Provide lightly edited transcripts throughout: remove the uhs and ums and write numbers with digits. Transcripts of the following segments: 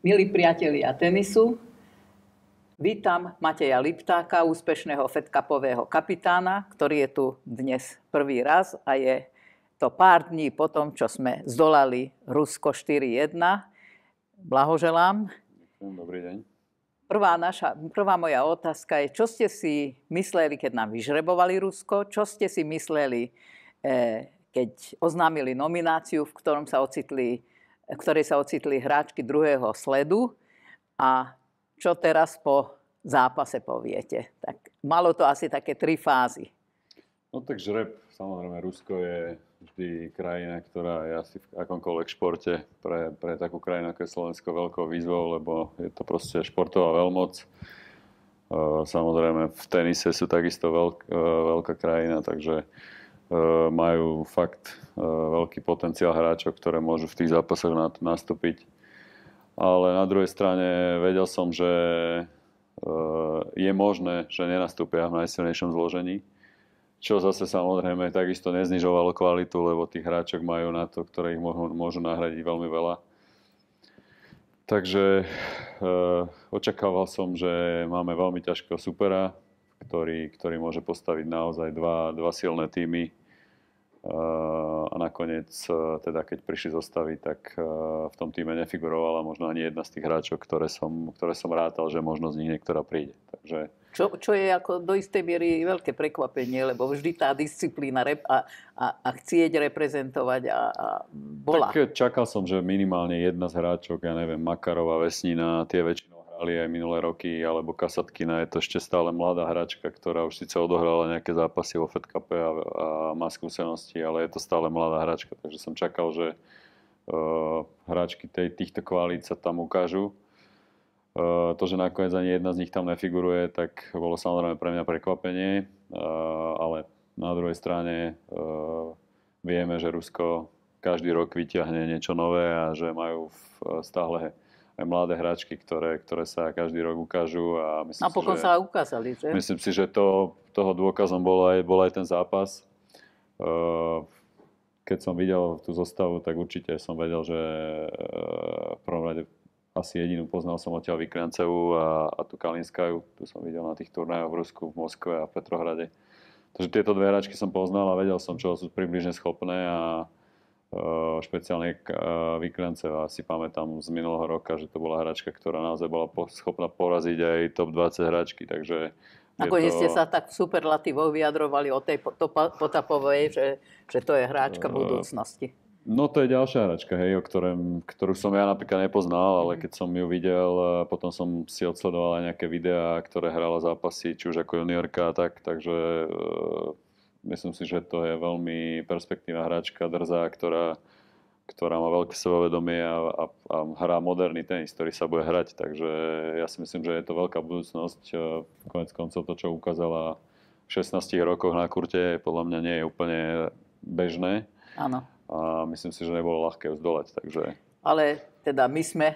Milí priatelia tenisu, vítam Mateja Liptáka, úspešného fedcupového kapitána, ktorý je tu dnes prvý raz a je to pár dní po tom, čo sme zdolali Rusko 4-1. Blahoželám. Dobrý deň. Prvá moja otázka je, čo ste si mysleli, keď nám vyžrebovali Rusko? Čo ste si mysleli, keď oznámili nomináciu, v ktorej sa ocitli hráčky druhého sledu? A čo teraz po zápase poviete? Tak malo to asi také 3 fázy. No tak žreb, samozrejme, Rusko je vždy krajina, ktorá je asi v akomkoľvek športe pre takú krajinu, ako je Slovensko, veľkou výzvou, lebo je to proste športová veľmoc. Samozrejme, v tenise sú takisto veľká krajina, takže majú fakt veľký potenciál hráčov, ktoré môžu v tých zápasoch nastúpiť. Ale na druhej strane vedel som, že je možné, že nenastúpia v najsilnejšom zložení. Čo zase samozrejme takisto neznižovalo kvalitu, lebo tých hráčok majú na to, ktoré ich môžu nahradiť veľmi veľa. Takže očakával som, že máme veľmi ťažkého supera, ktorý môže postaviť naozaj dva silné týmy. A nakoniec, teda keď prišli zostaviť, tak v tom týme nefigurovala možno ani jedna z tých hráčov, ktoré som rátal, že možno z nich niektorá príde. Takže Čo je ako do istej miery veľké prekvapenie, lebo vždy tá disciplína a chcieť reprezentovať a bola. Tak čakal som, že minimálne jedna z hráčok, ja neviem, Makarová, Vesnina, tie väčšinou hrali aj minulé roky, alebo Kasatkina, je to ešte stále mladá hráčka, ktorá už síce odohrala nejaké zápasy vo Fed Cupe a má skúsenosti, ale je to stále mladá hráčka, takže som čakal, že hráčky týchto kvalít sa tam ukážu. To, že nakoniec ani jedna z nich tam nefiguruje, tak bolo samozrejme pre mňa prekvapenie, ale na druhej strane vieme, že Rusko každý rok vyťahne niečo nové a že majú stále aj mladé hráčky, ktoré sa každý rok ukážu. A napokon sa ukázali, že? Myslím si, že toho dôkazom bol aj ten zápas. Keď som videl tú zostavu, tak určite som vedel, že v prvom rade asi jedinú poznal som odtiaľ Vikrancevu a tú Kalinskaju. Tu som videl na tých turnajoch v Rusku, v Moskve a v Petrohrade. Takže tieto dve hráčky som poznal a vedel som, čo sú približne schopné a špeciálne Vikranceva si pamätám z minulého roka, že to bola hráčka, ktorá naozaj bola schopná poraziť aj top 20 hráčky. Takže nakoniec ste sa tak superlatívovo vyjadrovali o tej Potapovej, že to je hráčka budúcnosti. No to je ďalšia hráčka, hej, ktorú som ja napríklad nepoznal, ale keď som ju videl, potom som si odsledoval aj nejaké videá, ktoré hrala zápasy, či už ako juniorka a tak, takže myslím si, že to je veľmi perspektívna hráčka, drzá, ktorá má veľké sebavedomie a hrá moderný tenis, ktorý sa bude hrať, takže ja si myslím, že je to veľká budúcnosť. Koniec koncov to, čo ukázala v 16 rokoch na kurte, podľa mňa nie je úplne bežné. Áno. A myslím si, že nebolo ľahké ju zdolať, takže... Ale teda my sme,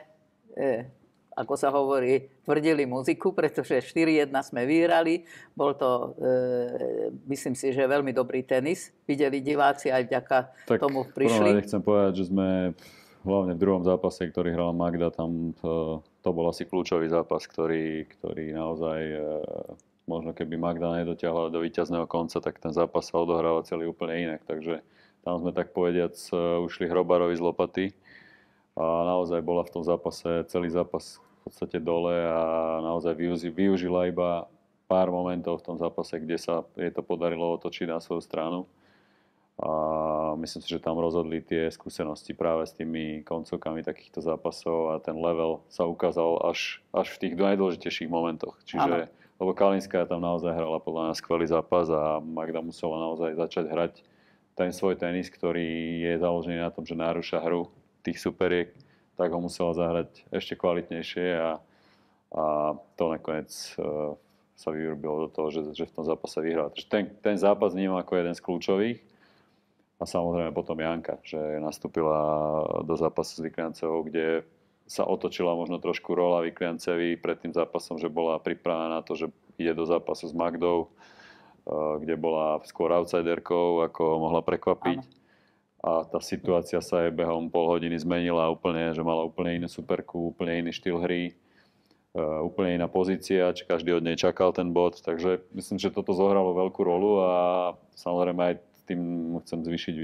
ako sa hovorí, tvrdili muziku, pretože 4-1 sme vyhrali. Bol to, myslím si, že veľmi dobrý tenis. Videli diváci aj vďaka tomu prišli. Tak chcem povedať, že sme hlavne v druhom zápase, ktorý hrala Magda, tam to bol asi kľúčový zápas, ktorý naozaj... Možno keby Magda nedotiahla do víťazného konca, tak ten zápas sa odohráva celý úplne inak, takže... Tam sme tak povediac ušli Hrobarovi z lopaty a naozaj bola v tom zápase, celý zápas v podstate dole a naozaj využila iba pár momentov v tom zápase, kde sa jej to podarilo otočiť na svoju stranu. A myslím si, že tam rozhodli tie skúsenosti práve s tými koncovkami takýchto zápasov a ten level sa ukázal až v tých najdôležitejších momentoch. Čiže, lebo Kalinská tam naozaj hrala podľa nás skvelý zápas a Magda musela naozaj začať hrať ten svoj tenis, ktorý je založený na tom, že narúša hru tých superiek, tak ho musela zahrať ešte kvalitnejšie a to nakoniec sa vyrobilo do toho, že v tom zápase vyhrala. Takže ten zápas vnímam ako jeden z kľúčových a samozrejme potom Janka, že nastúpila do zápasu s Vikrancevou, kde sa otočila možno trošku rola Vikrancevi pred tým zápasom, že bola pripravená na to, že ide do zápasu s Magdou, kde bola skôr outsiderkou, ako mohla prekvapiť. Áno. a tá situácia sa jej behom pol hodiny zmenila úplne, že mala úplne inú superku, úplne iný štýl hry, úplne iná pozícia, či každý od nej čakal ten bod, takže myslím, že toto zohralo veľkú rolu a samozrejme aj tým chcem zvýšiť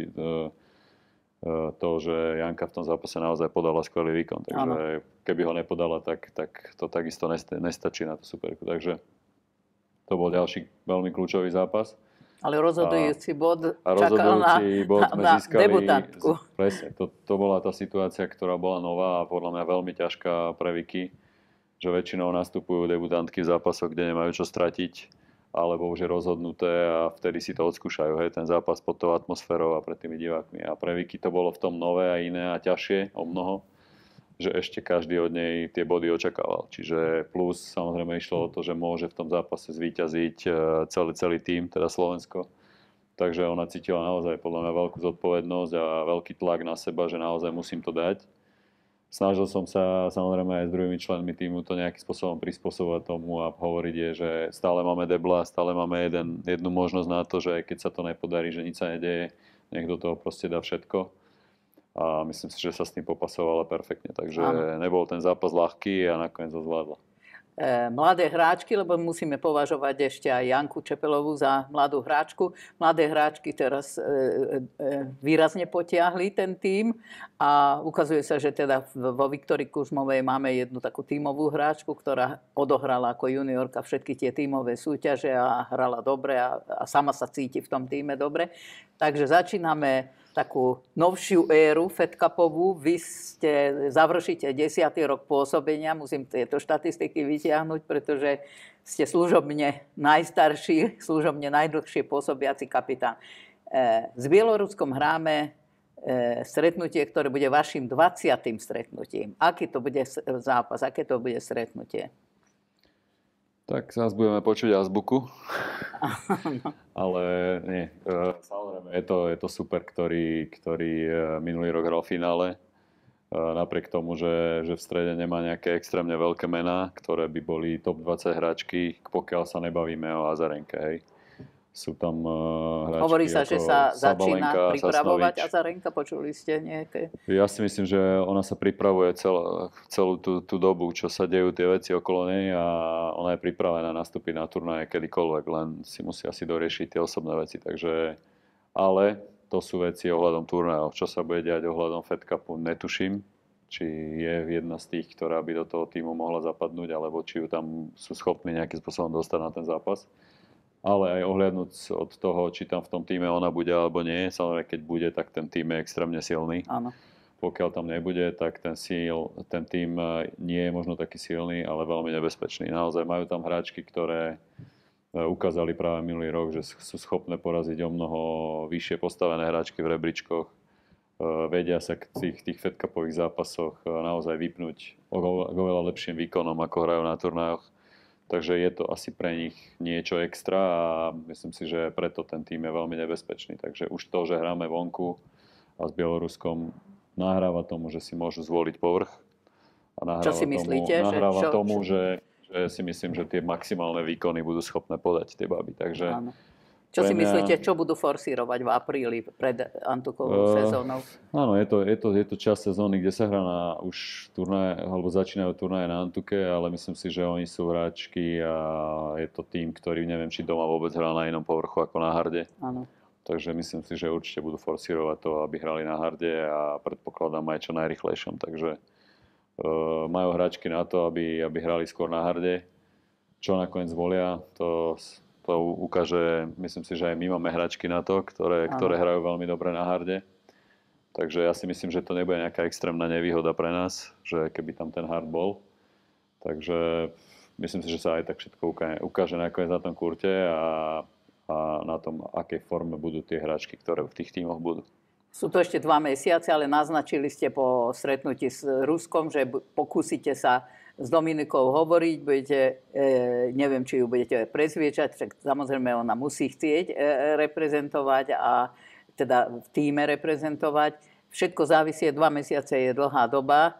to, že Janka v tom zápase naozaj podala skvelý výkon, takže keby ho nepodala, tak to takisto nestačí na tú superku, takže to bol ďalší veľmi kľúčový zápas. Ale rozhodujúci bod čakal na debutantku. Presne, to bola tá situácia, ktorá bola nová a podľa mňa veľmi ťažká pre Vicky, že väčšinou nastupujú debutantky v zápasoch, kde nemajú čo stratiť, alebo už je rozhodnuté a vtedy si to odskúšajú, hej, ten zápas pod tou atmosférou a pred tými divákmi. A pre Vicky to bolo v tom nové a iné a ťažšie o mnoho, že ešte každý od nej tie body očakával. Čiže plus samozrejme išlo o to, že môže v tom zápase zvíťaziť celý tím, teda Slovensko. Takže ona cítila naozaj podľa mňa veľkú zodpovednosť a veľký tlak na seba, že naozaj musím to dať. Snažil som sa samozrejme aj s druhými členmi tímu to nejakým spôsobom prispôsobovať tomu a hovoriť je, že stále máme debla, stále máme jednu možnosť na to, že keď sa to nepodarí, že nič sa nedeje, nech do toho proste dá všetko. A myslím si, že sa s tým popasovala perfektne. Takže nebol ten zápas ľahký a nakoniec ho zvládla. Mladé hráčky, lebo musíme považovať ešte aj Janku Čepelovú za mladú hráčku. Mladé hráčky teraz výrazne potiahli ten tím a ukazuje sa, že teda vo Viktórii Kužmovej máme jednu takú tímovú hráčku, ktorá odohrala ako juniorka všetky tie tímové súťaže a hrala dobre a sama sa cíti v tom tíme dobre. Takže začíname takú novšiu éru Fed Cupovú. Vy završíte 10. rok pôsobenia. Musím tieto štatistiky vytiahnuť, pretože ste služobne najstarší, služobne najdlhšie pôsobiaci kapitán. S Bieloruskom hráme stretnutie, ktoré bude vašim 20. stretnutím. Aký to bude zápas? Aké to bude stretnutie? Tak zás budeme počuť azbuku. Ale nie. Samozrejme, je to super, ktorý minulý rok hral v finále. Napriek tomu, že v strede nemá nejaké extrémne veľké mená, ktoré by boli top 20 hráčky, pokiaľ sa nebavíme o Azarenke. Hej. Sú tam hráčky hovorí sa, že sa Sabalenka, začína pripravovať Sasnovič. Azarenka. Počuli ste nejaké? Ja si myslím, že ona sa pripravuje celú tú dobu, čo sa dejú tie veci okolo nej a ona je pripravená nastúpiť na turnaje kedykoľvek, len si musí asi doriešiť tie osobné veci. Takže, ale to sú veci ohľadom turnajov. Čo sa bude diať ohľadom Fed Cupu, netuším. Či je jedna z tých, ktorá by do toho týmu mohla zapadnúť, alebo či ju tam sú schopní nejakým spôsobom dostať na ten zápas. Ale aj ohľadnúť od toho, či tam v tom týme ona bude alebo nie. Samozrejme, keď bude, tak ten tým je extrémne silný. Áno. Pokiaľ tam nebude, tak ten tým nie je možno taký silný, ale veľmi nebezpečný. Naozaj majú tam hráčky, ktoré ukázali práve minulý rok, že sú schopné poraziť o mnoho vyššie postavené hráčky v rebríčkoch. Vedia sa k tých Fed Cupových zápasoch naozaj vypnúť oveľa lepším výkonom, ako hrajú na turnajoch. Takže je to asi pre nich niečo extra a myslím si, že preto ten tým je veľmi nebezpečný. Takže už to, že hráme vonku a s Bieloruskom, nahráva tomu, že si môžu zvoliť povrch. A čo si myslíte? Tomu, že si myslím, že tie maximálne výkony budú schopné podať tie baby. Takže áno. Čo si myslíte, čo budú forsírovať v apríli pred Antukovou sezónou? Áno, je to čas sezóny, kde sa hrá už turnaje, alebo začínajú turnaje na Antuke, ale myslím si, že oni sú hráčky a je to tým, ktorý neviem, či doma vôbec hrá na inom povrchu ako na harde. Áno. Takže myslím si, že určite budú forsírovať to, aby hrali na harde a predpokladám aj čo najrychlejšom. Takže majú hráčky na to, aby hrali skôr na harde. Čo nakoniec volia, to ukáže, myslím si, že aj my máme hráčky na to, ktoré hrajú veľmi dobre na harde. Takže ja si myslím, že to nebude nejaká extrémna nevýhoda pre nás, že keby tam ten hard bol. Takže myslím si, že sa aj tak všetko ukáže nakoniec na tom kurte a na tom, akej forme budú tie hráčky, ktoré v tých tímoch budú. Sú to ešte 2 mesiace, ale naznačili ste po stretnutí s Ruskom, že pokúsite sa s Dominikou hovoriť, neviem, či ju budete presviečať, však samozrejme ona musí chcieť reprezentovať a teda v tíme reprezentovať. Všetko závisí, 2 mesiace je dlhá doba.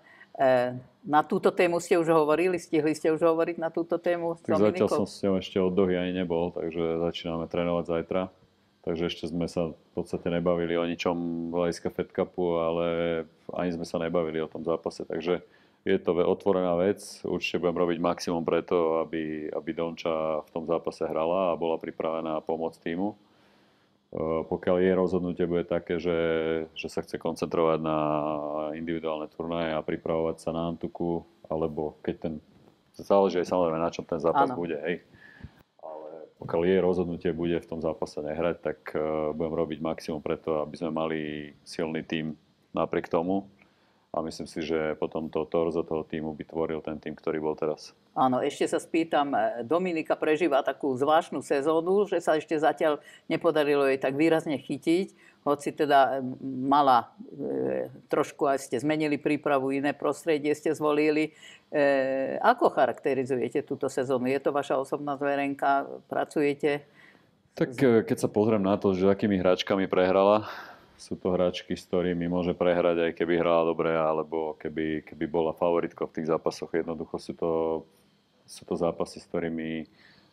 Na túto tému ste už hovorili? Stihli ste už hovoriť na túto tému s Dominikou? Zatiaľ som s ňou ešte od Dohy ani nebol, takže začíname trénovať zajtra. takže ešte sme sa v podstate nebavili o ničom hľadiska Fed Cupu, ale ani sme sa nebavili o tom zápase. Takže je to otvorená vec. Určite budem robiť maximum preto, aby Donča v tom zápase hrala a bola pripravená pomôcť týmu. Pokiaľ jej rozhodnutie bude také, že sa chce koncentrovať na individuálne turnaje a pripravovať sa na Antuku, alebo keď záleží aj samozrejme na čom ten zápas bude, hej. Ale pokiaľ jej rozhodnutie bude v tom zápase nehrať, tak budem robiť maximum preto, aby sme mali silný tím napriek tomu. A myslím si, že potom to torzo toho týmu by tvoril ten tým, ktorý bol teraz. Áno, ešte sa spýtam, Dominika prežíva takú zvláštnu sezónu, že sa ešte zatiaľ nepodarilo jej tak výrazne chytiť, hoci teda mala, trošku aj ste zmenili prípravu, iné prostredie ste zvolili. Ako charakterizujete túto sezónu? Je to vaša osobná zverenka? Pracujete? Tak keď sa pozriem na to, že akými hráčkami prehrala, sú to hráčky, s ktorými môže prehrať, aj keby hrala dobre, alebo keby bola favoritkou v tých zápasoch. Jednoducho sú to zápasy, s ktorými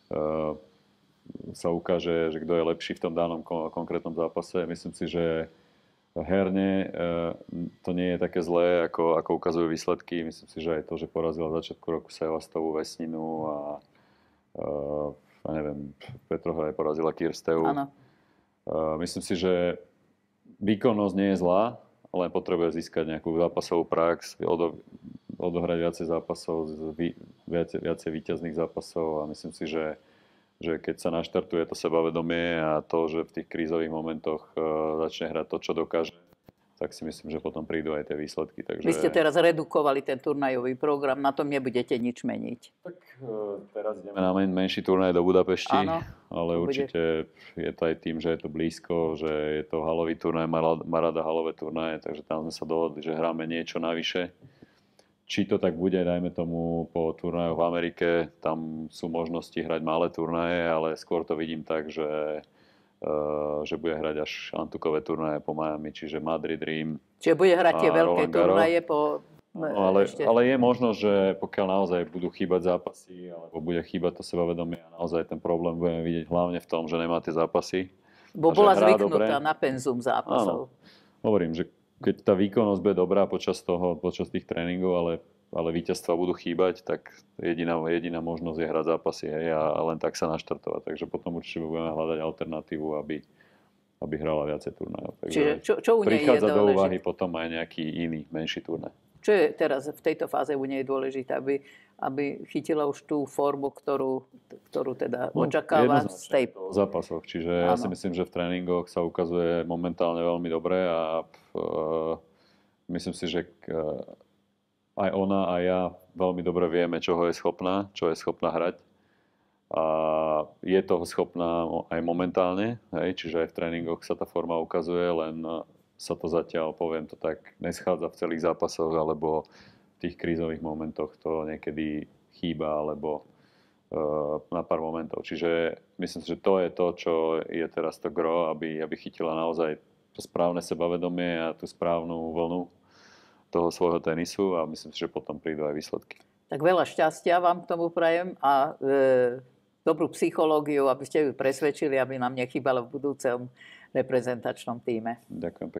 sa ukáže, že kto je lepší v tom danom konkrétnom zápase. Myslím si, že herne to nie je také zlé, ako ukazujú výsledky. Myslím si, že aj to, že porazila v začiatku roku Sevastovú Vesninu a neviem, Petrohrad porazila Kirstevu. Myslím si, že výkonnosť nie je zlá, ale potrebuje získať nejakú zápasovú prax, odohrať viacej zápasov, viacej víťazných zápasov a myslím si, že keď sa naštartuje to sebavedomie a to, že v tých krízových momentoch začne hrať to, čo dokáže, tak si myslím, že potom prídu aj tie výsledky. Takže... Vy ste teraz redukovali ten turnajový program, na tom nebudete nič meniť. Tak teraz ideme na menší turnaj do Budapešti, áno, ale určite je to aj tým, že je to blízko, že je to halový turnaj, má rada halové turnaje, takže tam sme sa dohodli, že hráme niečo navyše. Či to tak bude, dajme tomu, po turnajoch v Amerike, tam sú možnosti hrať malé turnaje, ale skôr to vidím tak, že bude hrať až Antukové turnaje po Miami, čiže Madrid, Rím. Čiže bude hrať tie veľké turnaje po... No, ale je možnosť, že pokiaľ naozaj budú chýbať zápasy, alebo bude chýbať to sebavedomie a naozaj ten problém budeme vidieť hlavne v tom, že nemá tie zápasy. Bo bola zvyknutá na penzum zápasov. Áno. Hovorím, že keď tá výkonnosť bude dobrá počas tých tréningov, ale víťazstva budú chýbať, tak jediná možnosť je hrať zápasy, hej, a len tak sa naštartovať. Takže potom určite budeme hľadať alternatívu, aby hrala viacej turnajov. Čiže čo u nej je prichádza do dôležité? úvahy potom aj nejaký iný, menší turnaj. Čo je teraz v tejto fáze u nej dôležité, aby chytila už tú formu, ktorú teda očakáva z tej... v zápasoch. Čiže ja si myslím, že v tréningoch sa ukazuje momentálne veľmi dobre a myslím si, že aj ona a ja veľmi dobre vieme, čo je schopná hrať. A je toho schopná aj momentálne, hej, čiže aj v tréningoch sa tá forma ukazuje, len sa to zatiaľ, poviem to tak, neschádza v celých zápasoch, alebo v tých krízových momentoch to niekedy chýba, alebo na pár momentov. Čiže myslím si, že to je to, čo je teraz to gro, aby chytila naozaj to správne sebavedomie a tú správnu vlnu toho svojho tenisu a myslím si, že potom prídu aj výsledky. Tak veľa šťastia vám k tomu prajem a dobrú psychológiu, aby ste ju presvedčili, aby nám nechýbalo v budúcom reprezentačnom tíme. Ďakujem pekne.